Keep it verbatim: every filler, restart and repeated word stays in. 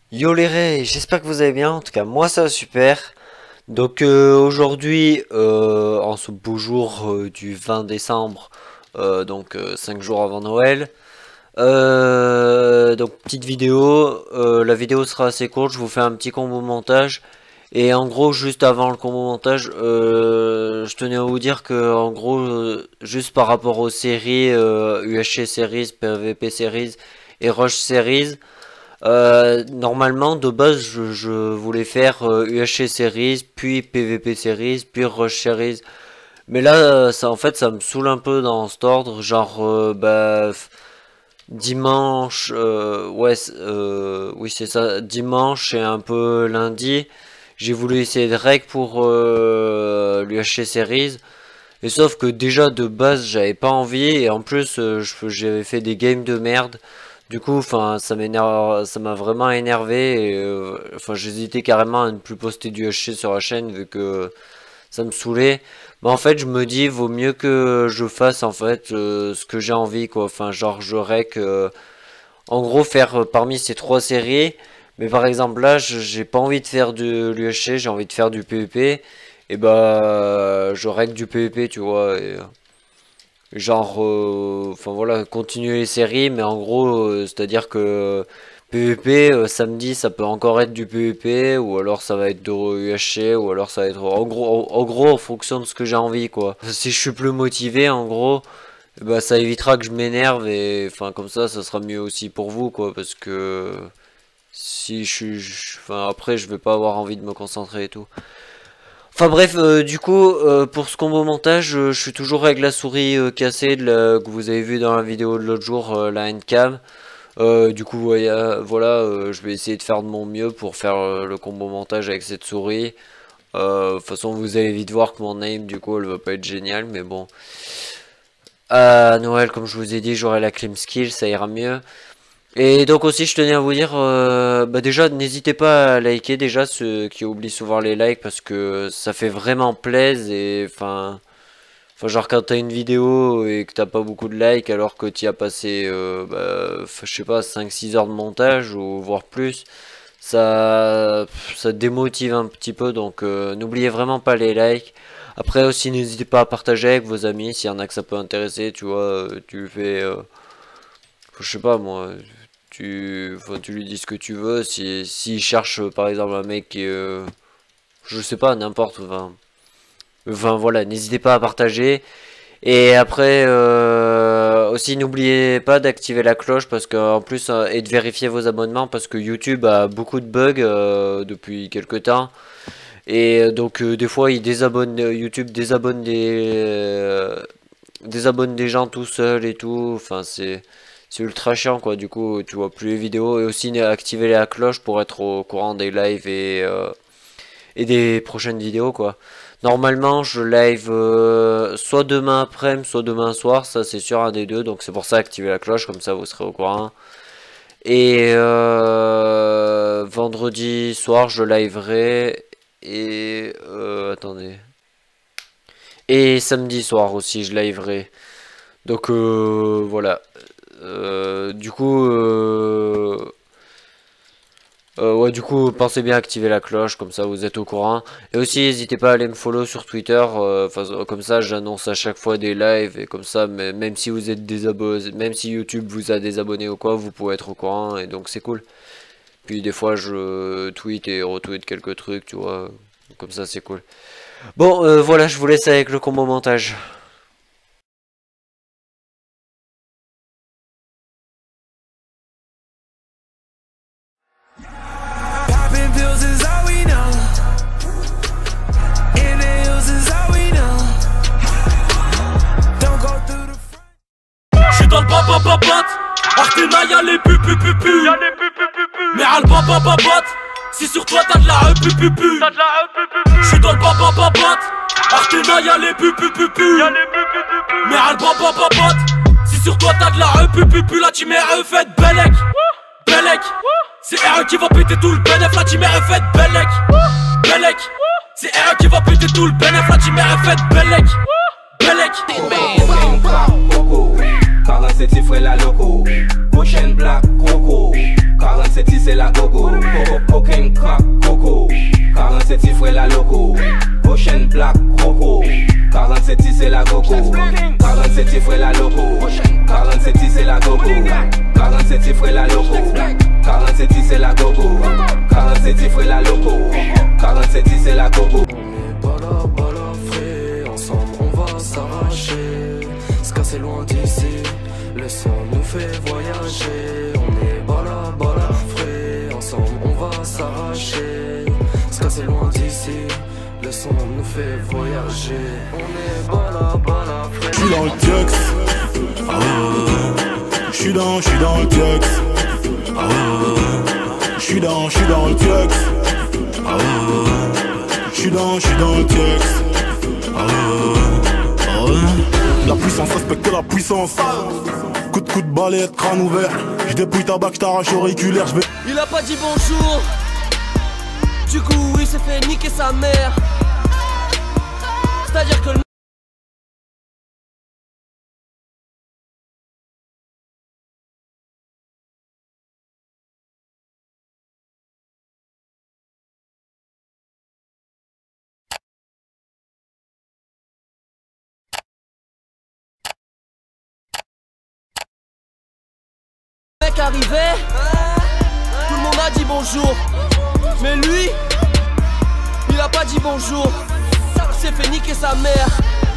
Yo les rés, j'espère que vous allez bien, en tout cas moi ça va super. Donc euh, aujourd'hui, euh, en ce beau jour euh, du vingt décembre, euh, donc euh, cinq jours avant Noël, euh, donc petite vidéo, euh, la vidéo sera assez courte, je vous fais un petit combo montage. Et en gros, juste avant le combo montage, euh, je tenais à vous dire que en gros, euh, juste par rapport aux séries, euh, U H C Series, P V P Series et Rush Series, euh, normalement, de base, je, je voulais faire euh, U H C Series, puis P V P Series, puis Rush Series. Mais là, euh, ça, en fait, ça me saoule un peu dans cet ordre. Genre, euh, bah, f- dimanche, euh, ouais, c- euh, oui, c'est ça, dimanche et un peu lundi. J'ai voulu essayer de rec pour euh, l'U H C Series. Et sauf que déjà de base j'avais pas envie et en plus euh, je- j'avais fait des games de merde. Du coup, enfin ça m'énerve, ça m'a vraiment énervé. Et, euh, enfin j'hésitais carrément à ne plus poster du H C sur la chaîne vu que ça me saoulait. Mais en fait je me dis vaut mieux que je fasse en fait euh, ce que j'ai envie quoi. Enfin genre je rec euh, en gros faire euh, parmi ces trois séries. Mais par exemple là je- j'ai pas envie de faire de l'U H C, j'ai envie de faire du P V P. Et bah je règle du P V P tu vois et, euh, genre euh, enfin voilà continuer les séries mais en gros euh, c'est à dire que P V P euh, samedi ça peut encore être du P V P ou alors ça va être de U H C ou alors ça va être en gros en, en gros en fonction de ce que j'ai envie quoi. Si je suis plus motivé en gros bah ça évitera que je m'énerve et enfin comme ça ça sera mieux aussi pour vous quoi parce que si je suis je- enfin après je vais pas avoir envie de me concentrer et tout. Enfin bref, euh, du coup, euh, pour ce combo montage, euh, je suis toujours avec la souris euh, cassée de la- que vous avez vu dans la vidéo de l'autre jour, euh, la handcam. Euh, du coup, voilà, voilà euh, je vais essayer de faire de mon mieux pour faire euh, le combo montage avec cette souris. Euh, de toute façon, vous allez vite voir que mon aim, du coup, elle va pas être géniale, mais bon. À Noël, comme je vous ai dit, j'aurai la clim skill, ça ira mieux. Et donc aussi, je tenais à vous dire, euh, bah déjà, n'hésitez pas à liker déjà ceux qui oublient souvent les likes parce que ça fait vraiment plaisir et enfin, enfin genre quand t'as une vidéo et que t'as pas beaucoup de likes alors que tu as passé, euh, bah, je sais pas, cinq six heures de montage ou voire plus, ça, ça démotive un petit peu donc euh, n'oubliez vraiment pas les likes. Après aussi, n'hésitez pas à partager avec vos amis s'il y en a que ça peut intéresser, tu vois, euh, tu fais... euh, je sais pas moi, tu, enfin, tu lui dis ce que tu veux. Si, s'il cherche euh, par exemple un mec qui, euh, je sais pas, n'importe, enfin, enfin voilà, n'hésitez pas à partager. Et après, euh, aussi n'oubliez pas d'activer la cloche parce que en plus euh, et de vérifier vos abonnements parce que YouTube a beaucoup de bugs euh, depuis quelques temps. Et euh, donc euh, des fois il désabonne, euh, YouTube désabonne des, euh, désabonne des gens tout seul et tout. Enfin c'est c'est ultra chiant quoi. Du coup tu vois plus les vidéos et aussi activer la cloche pour être au courant des lives et euh, et des prochaines vidéos quoi. Normalement je live euh, soit demain après-midi soit demain soir, ça c'est sûr un des deux. Donc c'est pour ça activer la cloche comme ça vous serez au courant. Et euh, vendredi soir je liverai et euh, attendez. Et samedi soir aussi je liverai. Donc euh, voilà. Euh, du coup, euh, euh, ouais, du coup, pensez bien à activer la cloche, comme ça vous êtes au courant. Et aussi, n'hésitez pas à aller me follow sur Twitter, euh, enfin, comme ça j'annonce à chaque fois des lives, et comme ça, mais- même si vous êtes désabonné, même si YouTube vous a désabonné ou quoi, vous pouvez être au courant, et donc c'est cool. Puis des fois, je tweet et retweet quelques trucs, tu vois, comme ça c'est cool. Bon, euh, voilà, je vous laisse avec le combo montage. Popping pills is all we know. In the hills is all we know. Don't go through the front. J'suis dans le babababat, Artena y'a les pu pu pu pu. Mais à le babababat, si sur toi t'as de la e pu pu pu. J'suis dans le babababat, Artena y'a les pu pu pu pu. Mais à le babababat, si sur toi t'as de la e pu pu pu. La team R E fait Belek, Belek. C'est R E qui va péter tout le bénéf. La team R E fait Belek, Belek. C'est R E qui va péter tout le bénéf. La team R E fait Belek, Belek. Coco, Carla c'est frais la loco, Cochen black coco, quarante-sept c'est la gogo. Cocaine crack coco. quarante-sept frère la loco. Ocean black croco. quarante-sept c'est la gogo. quarante-sept frère la loco. quarante-sept c'est la gogo. quarante-sept frère la loco. quarante-sept c'est la gogo. quarante-sept frère la loco. quarante-sept c'est la gogo. On est bala bala frais, ensemble on va s'arracher. Se casser loin d'ici, le son nous fait voyager. On est bala bala frais, ensemble on va s'arracher. Se casser loin d'ici, le son nous fait voyager. On est bala bala frais. J'suis dans le tux, ah ouais. J'suis dans, j'suis dans le tux, ah ouais. J'suis dans, j'suis dans le tux, ah ouais. J'suis dans, j'suis dans le tux, ah ouais. Ah ouais. La puissance respecte la puissance. Coup de coup de balai, crâne ouvert. J'dépouille ta bague, j't'arrache auriculaire, j'vais. Il a pas dit bonjour. Du coup il s'est fait niquer sa mère. C'est-à-dire que le mec arrivait, tout le monde a dit bonjour. Mais lui, il a pas dit bonjour. Il s'est fait niquer sa mère.